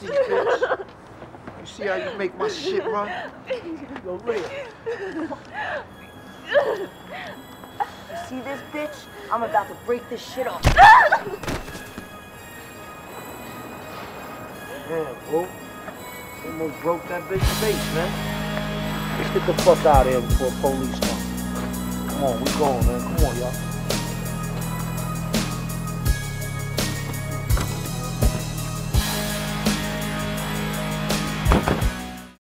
nasty, bitch. You see how you make my shit run? Yo, Leah. You see this bitch? I'm about to break this shit off. Damn, bro. Almost broke that bitch's face, man. Let's get the fuck out of here before police come. Come on, we going, man. Come on, y'all.